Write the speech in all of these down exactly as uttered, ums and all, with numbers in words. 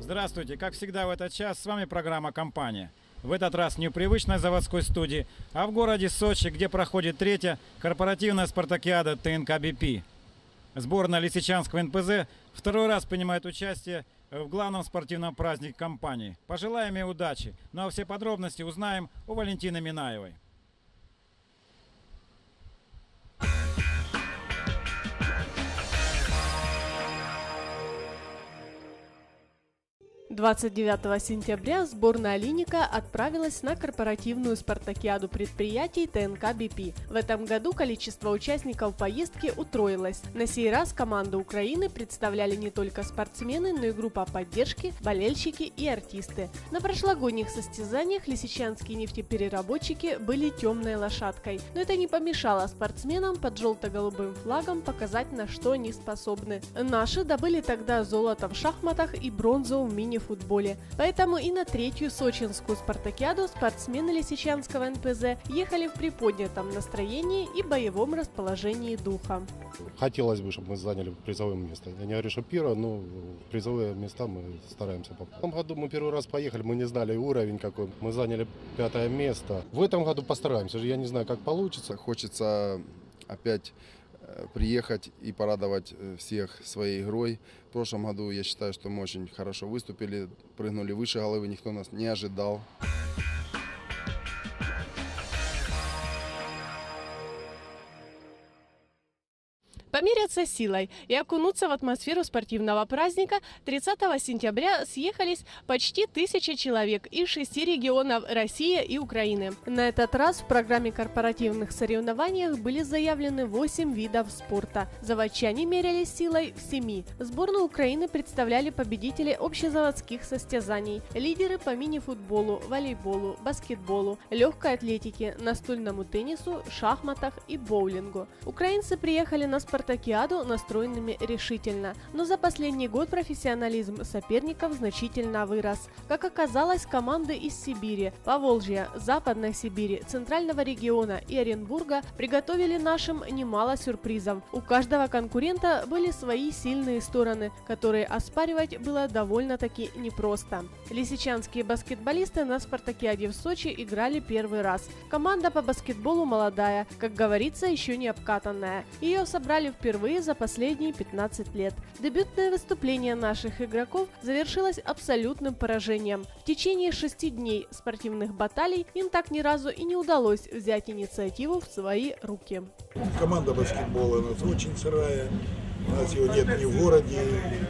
Здравствуйте, как всегда в этот час с вами программа «Компания». В этот раз не в привычной заводской студии, а в городе Сочи, где проходит третья корпоративная спартакиада ТНК БП. Сборная Лисичанского эн пэ зэ второй раз принимает участие в главном спортивном празднике компании. Пожелаем ей удачи, ну а все подробности узнаем у Валентины Минаевой. двадцать девятого сентября сборная Олейника отправилась на корпоративную спартакиаду предприятий ТНК БП. В этом году количество участников поездки утроилось. На сей раз команду Украины представляли не только спортсмены, но и группа поддержки, болельщики и артисты. На прошлогодних состязаниях лисичанские нефтепереработчики были темной лошадкой, но это не помешало спортсменам под желто-голубым флагом показать, на что они способны. Наши добыли тогда золото в шахматах и бронзу в мини-футболе. футболе. Поэтому и на третью сочинскую спартакиаду спортсмены Лисичанского эн пэ зэ ехали в приподнятом настроении и боевом расположении духа. Хотелось бы, чтобы мы заняли призовое место. Я не говорю, что первое, но призовые места мы стараемся попасть. В том году мы первый раз поехали, мы не знали уровень какой. Мы заняли пятое место. В этом году постараемся. Я не знаю, как получится. Хочется опять приехать и порадовать всех своей игрой. В прошлом году я считаю, что мы очень хорошо выступили, прыгнули выше головы, никто нас не ожидал. Померяться силой и окунуться в атмосферу спортивного праздника тридцатого сентября съехались почти тысяча человек из шести регионов России и Украины. На этот раз в программе корпоративных соревнований были заявлены восемь видов спорта. Заводчане мерялись силой в семи. Сборную Украины представляли победители общезаводских состязаний, лидеры по мини-футболу, волейболу, баскетболу, легкой атлетике, настольному теннису, шахматах и боулингу. Украинцы приехали на спортивные спартакиаду настроенными решительно, но за последний год профессионализм соперников значительно вырос. Как оказалось, команды из Сибири, Поволжья, Западной Сибири, Центрального региона и Оренбурга приготовили нашим немало сюрпризов. У каждого конкурента были свои сильные стороны, которые оспаривать было довольно-таки непросто. Лисичанские баскетболисты на спартакиаде в Сочи играли первый раз. Команда по баскетболу молодая, как говорится, еще не обкатанная. Ее собрали впервые за последние пятнадцать лет. Дебютное выступление наших игроков завершилось абсолютным поражением. В течение шести дней спортивных баталий им так ни разу и не удалось взять инициативу в свои руки. Команда баскетбола у нас очень сырая. У нас его нет ни в городе,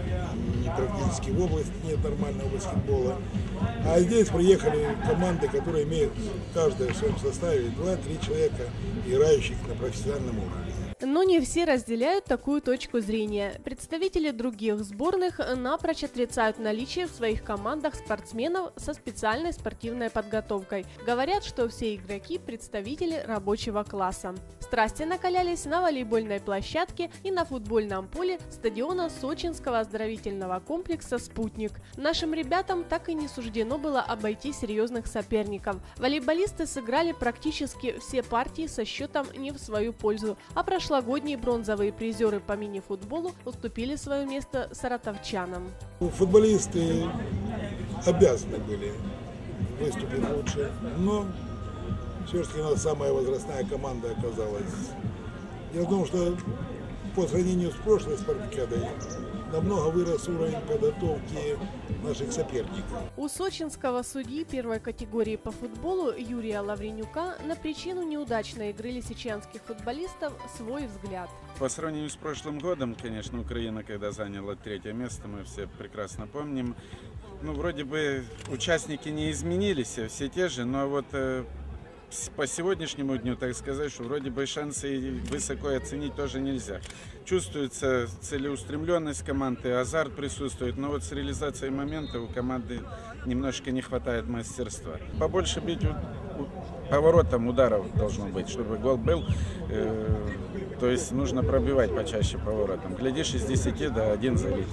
ни практически в области нет нормального баскетбола. А здесь приехали команды, которые имеют каждая в своем составе два-три человека, играющих на профессиональном уровне. Но не все разделяют такую точку зрения. Представители других сборных напрочь отрицают наличие в своих командах спортсменов со специальной спортивной подготовкой. Говорят, что все игроки – представители рабочего класса. Страсти накалялись на волейбольной площадке и на футбольном поле стадиона Сочинского оздоровительного комплекса «Спутник». Нашим ребятам так и не суждено было обойти серьезных соперников. Волейболисты сыграли практически все партии со счетом не в свою пользу, а прошли Прошлогодние бронзовые призеры по мини-футболу уступили свое место саратовчанам. Футболисты обязаны были выступить лучше, но все-таки у нас самая возрастная команда оказалась. Дело в том, что по сравнению с прошлой спартакиадой намного вырос уровень подготовки наших соперников. У сочинского судьи первой категории по футболу Юрия Лавренюка на причину неудачной игры лисичанских футболистов свой взгляд. По сравнению с прошлым годом, конечно, Украина, когда заняла третье место, мы все прекрасно помним. Ну, вроде бы участники не изменились, все те же, но вот э, по сегодняшнему дню, так сказать, что вроде бы шансы высоко оценить тоже нельзя. Чувствуется целеустремленность команды, азарт присутствует, но вот с реализацией момента у команды немножко не хватает мастерства. Побольше бить у, у, поворотом ударов должно быть, чтобы гол был. Э, то есть нужно пробивать почаще поворотом. Глядишь, из десяти до один залетит.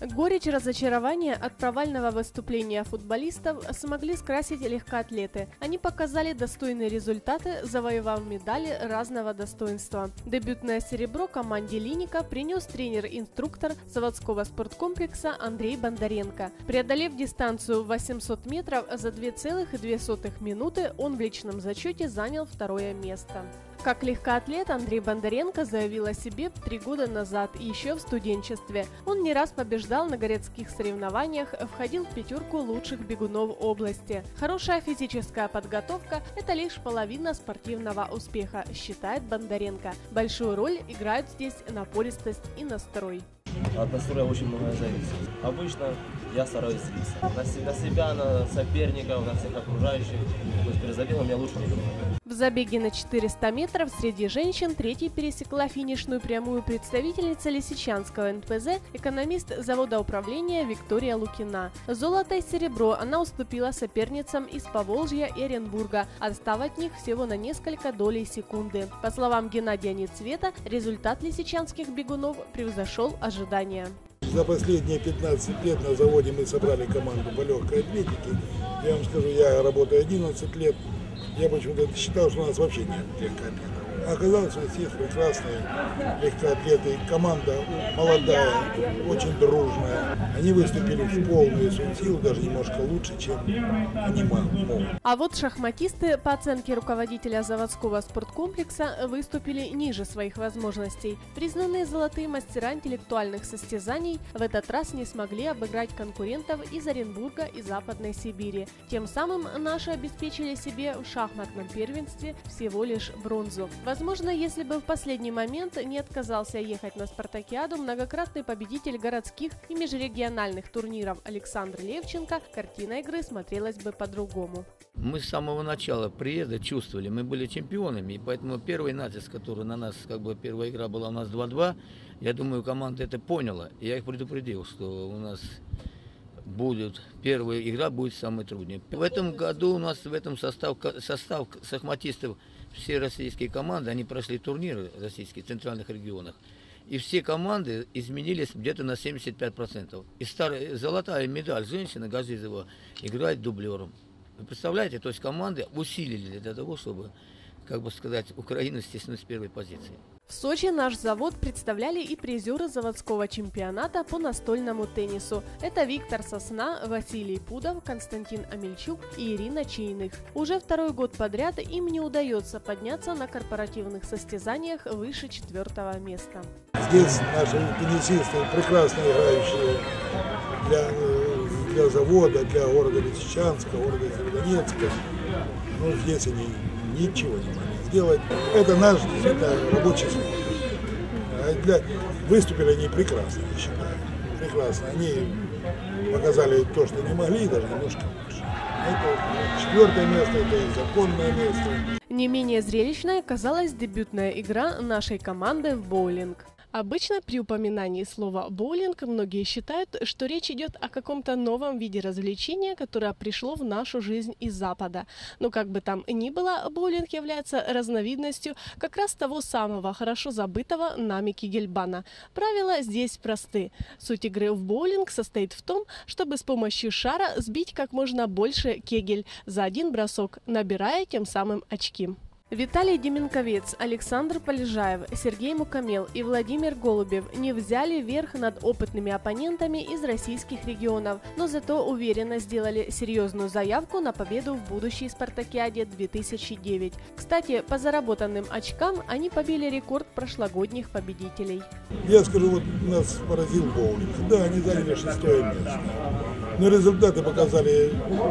Горечь разочарования от провального выступления футболистов смогли скрасить легкоатлеты. Они показали достойные результаты, завоевав медали разного достоинства. Дебютное серебро команде Линика принес тренер-инструктор заводского спорткомплекса Андрей Бондаренко. Преодолев дистанцию восемьсот метров за две целых две сотых минуты, он в личном зачете занял второе место. Как легкоатлет Андрей Бондаренко заявил о себе три года назад, еще в студенчестве. Он не раз побеждал на городских соревнованиях, входил в пятерку лучших бегунов области. Хорошая физическая подготовка – это лишь половина спортивного успеха, считает Бондаренко. Большую роль играют здесь напористость и настрой. От настроя очень многое зависит. Обычно я стараюсь слиться. На, на себя, на соперников, на всех окружающих. То есть перед забегом я лучше не думаю. В забеге на четыреста метров среди женщин третьей пересекла финишную прямую представительница Лисичанского эн пэ зэ, экономист завода управления Виктория Лукина. Золото и серебро она уступила соперницам из Поволжья и Оренбурга, отстав от них всего на несколько долей секунды. По словам Геннадия Нецвета, результат лисичанских бегунов превзошел ожидания. За последние пятнадцать лет на заводе мы собрали команду по легкой атлетике. Я вам скажу, я работаю одиннадцать лет. Я почему-то считал, что у нас вообще нет легкоатлетов. Оказалось, у нас есть прекрасные легкоатлеты. Команда молодая, очень дружная. Они выступили в полную свою силу, даже немножко лучше, чем они могут. А вот шахматисты, по оценке руководителя заводского спорткомплекса, выступили ниже своих возможностей. Признанные золотые мастера интеллектуальных состязаний в этот раз не смогли обыграть конкурентов из Оренбурга и Западной Сибири. Тем самым наши обеспечили себе в шахматном первенстве всего лишь бронзу. Возможно, если бы в последний момент не отказался ехать на спартакиаду многократный победитель городских и межрегиональных турниров Александр Левченко, картина игры смотрелась бы по-другому. Мы с самого начала приезда чувствовали, мы были чемпионами, и поэтому первый натиск, который на нас, как бы первая игра была у нас два-два, я думаю, команда это поняла, и я их предупредил, что у нас будет, первая игра будет самой трудной. В этом году у нас в этом состав, состав шахматистов, все российские команды, они прошли турниры российских в центральных регионах, и все команды изменились где-то на семьдесят пять процентов. И старая золотая медаль женщина Газизова играет дублером. Вы представляете, то есть команды усилили для того, чтобы, как бы сказать, Украину стеснуть с первой позиции. В Сочи наш завод представляли и призеры заводского чемпионата по настольному теннису. Это Виктор Сосна, Василий Пудов, Константин Амельчук и Ирина Чайных. Уже второй год подряд им не удается подняться на корпоративных состязаниях выше четвертого места. Здесь наши теннисисты прекрасно играющие для, для завода, для города Лисичанска, города Северодонецка. Но здесь они ничего не могли сделать. Это наш действительно рабочий слой. А для... Выступили они прекрасно, я считаю. Прекрасно. Они показали то, что не могли, даже немножко лучше. Это четвертое место, это и законное место. Не менее зрелищной оказалась дебютная игра нашей команды в боулинг. Обычно при упоминании слова «боулинг» многие считают, что речь идет о каком-то новом виде развлечения, которое пришло в нашу жизнь из Запада. Но как бы там ни было, боулинг является разновидностью как раз того самого хорошо забытого нами кегельбана. Правила здесь просты. Суть игры в боулинг состоит в том, чтобы с помощью шара сбить как можно больше кегель за один бросок, набирая тем самым очки. Виталий Деменковец, Александр Полежаев, Сергей Мукамел и Владимир Голубев не взяли верх над опытными оппонентами из российских регионов, но зато уверенно сделали серьезную заявку на победу в будущей спартакиаде две тысячи девять. Кстати, по заработанным очкам они побили рекорд прошлогодних победителей. Я скажу, вот нас поразил боулинг. Да, они заняли шестое место. Но результаты показали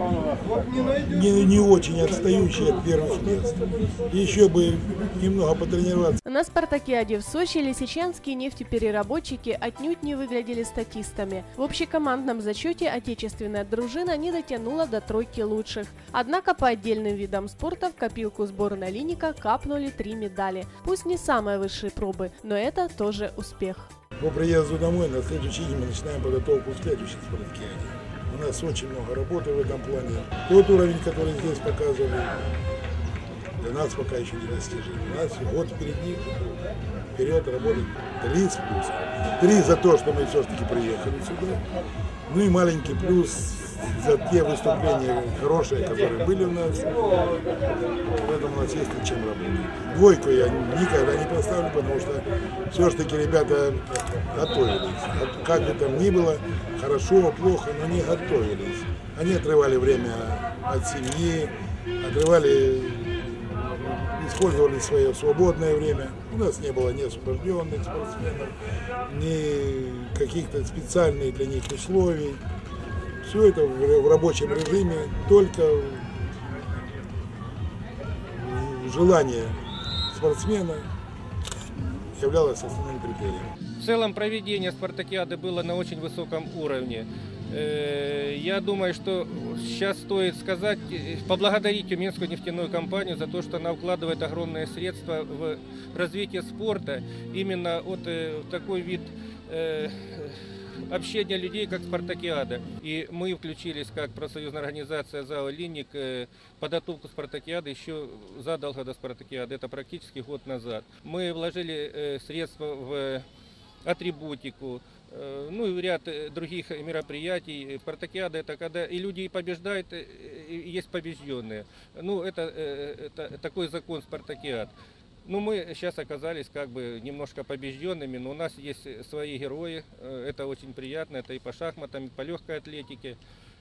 не, не очень отстающие от первых мест. Еще бы немного потренироваться. На спартакиаде в Сочи лисичанские нефтепереработчики отнюдь не выглядели статистами. В общекомандном зачете отечественная дружина не дотянула до тройки лучших. Однако по отдельным видам спорта в копилку сборной Линика капнули три медали. Пусть не самые высшие пробы, но это тоже успех. По приезду домой на следующий день мы начинаем подготовку к следующей спартакиаде. У нас очень много работы в этом плане. Тот уровень, который здесь показывали, для нас пока еще недостижимо. У нас год впереди, вперед работать три с плюсом. Три за то, что мы все-таки приехали сюда. Ну и маленький плюс за те выступления хорошие, которые были у нас. В этом у нас есть над чем работать. Двойку я никогда не поставлю, потому что все-таки ребята готовились. Как бы там ни было, хорошо, плохо, но не готовились. Они отрывали время от семьи, отрывали, использовали свое свободное время. У нас не было ни освобожденных спортсменов, ни каких-то специальных для них условий. Все это в рабочем режиме, только желание спортсмена являлось основным критерием. В целом проведение спартакиады было на очень высоком уровне. Я думаю, что сейчас стоит сказать, поблагодарить Тюменскую нефтяную компанию за то, что она вкладывает огромные средства в развитие спорта. Именно вот такой вид общения людей, как спартакиада. И мы включились, как профсоюзная организация ЗАО «Линник», подготовку спартакиады еще задолго до спартакиады, это практически год назад. Мы вложили средства в атрибутику, ну и ряд других мероприятий. Спартакиада — это когда и люди побеждают, и есть побежденные. Ну, это, это такой закон спартакиад. Ну, мы сейчас оказались как бы немножко побежденными, но у нас есть свои герои. Это очень приятно. Это и по шахматам, и по легкой атлетике,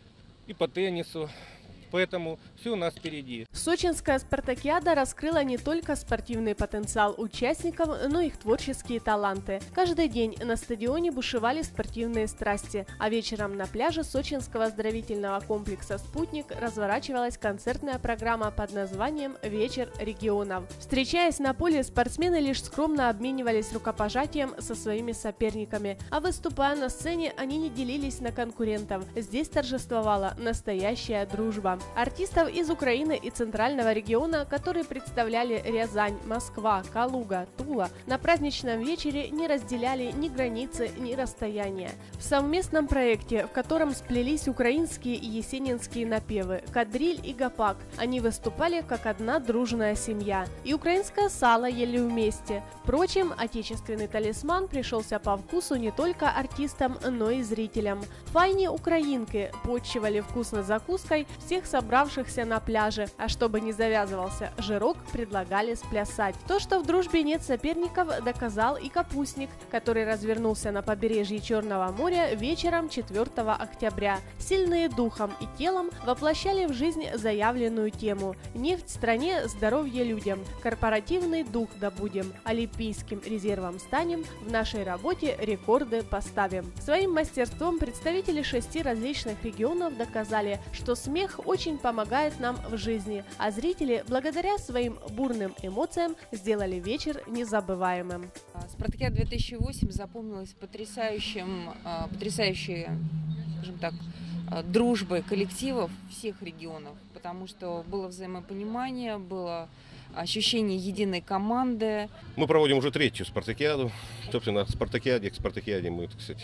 и по теннису. Поэтому все у нас впереди. Сочинская спартакиада раскрыла не только спортивный потенциал участников, но и их творческие таланты. Каждый день на стадионе бушевали спортивные страсти, а вечером на пляже сочинского оздоровительного комплекса «Спутник» разворачивалась концертная программа под названием «Вечер регионов». Встречаясь на поле, спортсмены лишь скромно обменивались рукопожатием со своими соперниками, а выступая на сцене, они не делились на конкурентов. Здесь торжествовала настоящая дружба. Артистов из Украины и Центрального региона, которые представляли Рязань, Москва, Калуга, Тула, на праздничном вечере не разделяли ни границы, ни расстояния. В совместном проекте, в котором сплелись украинские и есенинские напевы, кадриль и гопак, они выступали как одна дружная семья. И украинское сало ели вместе. Впрочем, отечественный талисман пришелся по вкусу не только артистам, но и зрителям. Файни украинки подчивали вкусной закуской всех собравшихся на пляже, а чтобы не завязывался жирок, предлагали сплясать. То, что в дружбе нет соперников, доказал и капустник, который развернулся на побережье Черного моря вечером четвёртого октября. Сильные духом и телом воплощали в жизнь заявленную тему «Нефть стране, здоровье людям, корпоративный дух добудем, олимпийским резервом станем, в нашей работе рекорды поставим». Своим мастерством представители шести различных регионов доказали, что смех очень помогает нам в жизни, а зрители, благодаря своим бурным эмоциям, сделали вечер незабываемым. Спартакиада две тысячи восемь запомнилась потрясающим, потрясающей, скажем так, дружбой коллективов всех регионов, потому что было взаимопонимание, было ощущение единой команды. Мы проводим уже третью спартакиаду. Собственно, спартакиаде к спартакиаде мы, так сказать,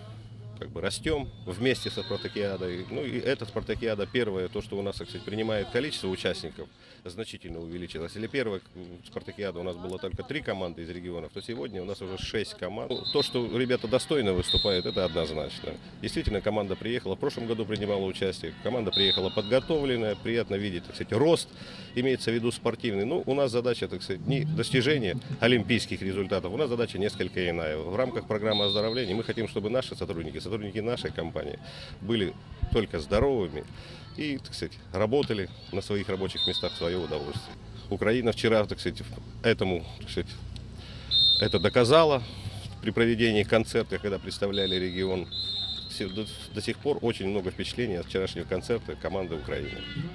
как бы растем вместе со спартакиадой. Ну и эта спартакиада первая, то, что у нас, так сказать, принимает количество участников, значительно увеличилось. Или первая спартакиада у нас было только три команды из регионов, то сегодня у нас уже шесть команд. То, что ребята достойно выступают, это однозначно. Действительно, команда приехала, в прошлом году принимала участие, команда приехала подготовленная, приятно видеть, так сказать, рост, имеется в виду спортивный. Ну, у нас задача, так сказать, не достижение олимпийских результатов, у нас задача несколько иная. В рамках программы оздоровления мы хотим, чтобы наши сотрудники, сотрудники нашей компании были только здоровыми и, так сказать, работали на своих рабочих местах в свое удовольствие. Украина вчера, так сказать, этому, так сказать, это доказала при проведении концерта, когда представляли регион. До, до сих пор очень много впечатлений от вчерашнего концерта команды Украины.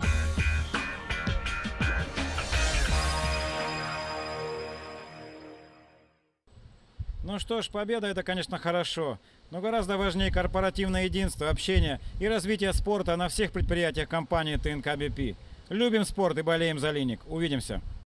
Ну что ж, победа — это, конечно, хорошо, но гораздо важнее корпоративное единство, общение и развитие спорта на всех предприятиях компании ТНК-БП. Любим спорт и болеем за «Линник». Увидимся!